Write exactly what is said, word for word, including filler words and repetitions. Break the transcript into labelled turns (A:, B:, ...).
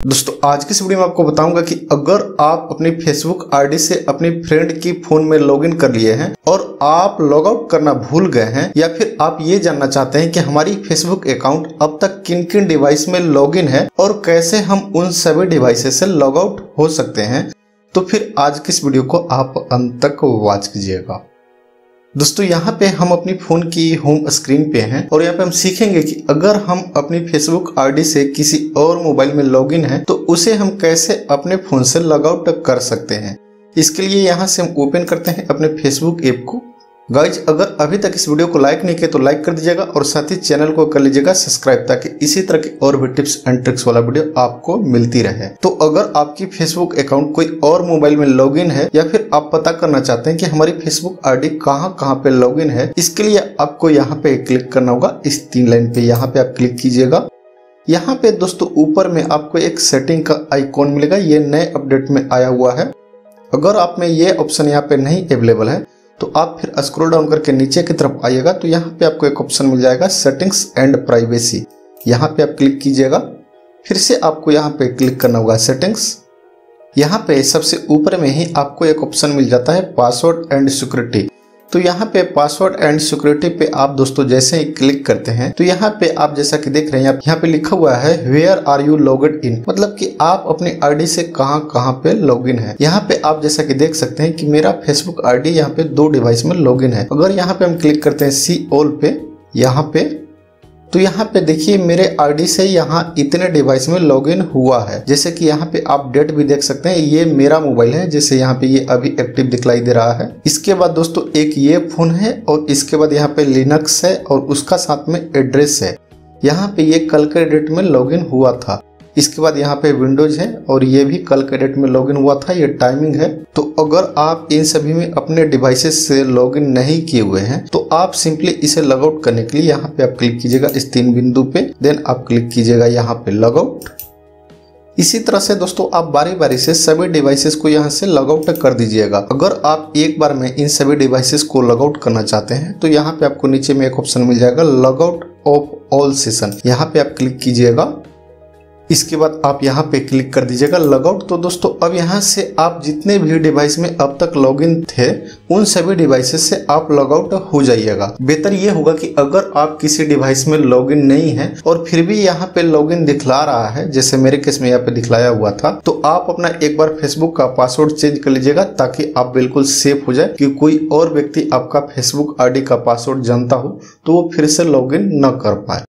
A: दोस्तों आज की इस वीडियो में आपको बताऊंगा कि अगर आप अपनी फेसबुक आईडी से अपनी फ्रेंड की फोन में लॉगिन कर लिए हैं और आप लॉग आउट करना भूल गए हैं या फिर आप ये जानना चाहते हैं कि हमारी फेसबुक अकाउंट अब तक किन किन डिवाइस में लॉगिन है और कैसे हम उन सभी डिवाइसेस से लॉग आउट हो सकते हैं, तो फिर आज की इस वीडियो को आप अंत तक वॉच कीजिएगा। दोस्तों यहाँ पे हम अपनी फोन की होम स्क्रीन पे हैं और यहाँ पे हम सीखेंगे कि अगर हम अपनी फेसबुक आईडी से किसी और मोबाइल में लॉगिन हैं तो उसे हम कैसे अपने फोन से लॉग आउट कर सकते हैं। इसके लिए यहाँ से हम ओपन करते हैं अपने फेसबुक ऐप को। गाइज अगर अभी तक इस वीडियो को लाइक नहीं किया तो लाइक कर दीजिएगा और साथ ही चैनल को कर लीजिएगा सब्सक्राइब, ताकि इसी तरह की और भी टिप्स एंड ट्रिक्स वाला वीडियो आपको मिलती रहे। तो अगर आपकी फेसबुक अकाउंट कोई और मोबाइल में लॉगिन है या फिर आप पता करना चाहते हैं कि हमारी फेसबुक आईडी कहाँ कहाँ पे लॉगिन है, इसके लिए आपको यहाँ पे क्लिक करना होगा। इस तीन लाइन पे यहाँ पे आप क्लिक कीजिएगा। यहाँ पे दोस्तों ऊपर में आपको एक सेटिंग का आइकॉन मिलेगा, ये नए अपडेट में आया हुआ है। अगर आप में ये ऑप्शन यहाँ पे नहीं अवेलेबल है तो आप फिर स्क्रॉल डाउन करके नीचे की तरफ आइएगा तो यहाँ पे आपको एक ऑप्शन मिल जाएगा सेटिंग्स एंड प्राइवेसी। यहाँ पे आप क्लिक कीजिएगा। फिर से आपको यहाँ पे क्लिक करना होगा सेटिंग्स। यहाँ पे सबसे ऊपर में ही आपको एक ऑप्शन मिल जाता है पासवर्ड एंड सिक्योरिटी। तो यहाँ पे पासवर्ड एंड सिक्योरिटी पे आप दोस्तों जैसे ही क्लिक करते हैं तो यहाँ पे आप जैसा कि देख रहे हैं यहाँ पे लिखा हुआ है where are you logged in, मतलब कि आप अपनी आईडी से कहाँ कहाँ पे लॉगिन है। यहाँ पे आप जैसा कि देख सकते हैं कि मेरा फेसबुक आईडी यहाँ पे दो डिवाइस में लॉगिन है। अगर यहाँ पे हम क्लिक करते हैं सी ऑल पे यहाँ पे, तो यहाँ पे देखिए मेरे आईडी से यहाँ इतने डिवाइस में लॉगिन हुआ है। जैसे कि यहाँ पे आप डेट भी देख सकते हैं, ये मेरा मोबाइल है जैसे यहाँ पे ये अभी एक्टिव दिखलाई दे रहा है। इसके बाद दोस्तों एक ये फोन है और इसके बाद यहाँ पे लिनक्स है और उसका साथ में एड्रेस है। यहाँ पे ये कल के डेट में लॉगिन हुआ था। इसके बाद यहाँ पे विंडोज है और ये भी कल के डेट में लॉगिन हुआ था, ये टाइमिंग है। तो अगर आप इन सभी में अपने डिवाइसेस से लॉगिन नहीं किए हुए हैं तो आप सिंपली इसे लॉग आउट करने के लिए यहाँ पे आप क्लिक कीजिएगा इस तीन बिंदु पे, देन आप क्लिक कीजिएगा यहाँ पे लॉग आउट। इसी तरह से दोस्तों आप बारी बारी से सभी डिवाइसेस को यहाँ से लॉग आउट कर दीजिएगा। अगर आप एक बार में इन सभी डिवाइसेस को लॉग आउट करना चाहते हैं तो यहाँ पे आपको नीचे में एक ऑप्शन मिल जाएगा log out of all session. यहाँ पे आप क्लिक कीजिएगा। इसके बाद आप यहाँ पे क्लिक कर दीजिएगा लॉग आउट। तो दोस्तों अब यहाँ से आप जितने भी डिवाइस में अब तक लॉगिन थे उन सभी डिवाइसेस से आप लॉग आउट हो जाइएगा। बेहतर ये होगा कि अगर आप किसी डिवाइस में लॉगिन नहीं है और फिर भी यहाँ पे लॉगिन दिखला रहा है, जैसे मेरे केस में यहाँ पे दिखलाया हुआ था, तो आप अपना एक बार फेसबुक का पासवर्ड चेंज कर लीजिएगा ताकि आप बिल्कुल सेफ हो जाए कि कोई और व्यक्ति आपका फेसबुक आईडी का पासवर्ड जानता हो तो वो फिर से लॉगिन न कर पाए।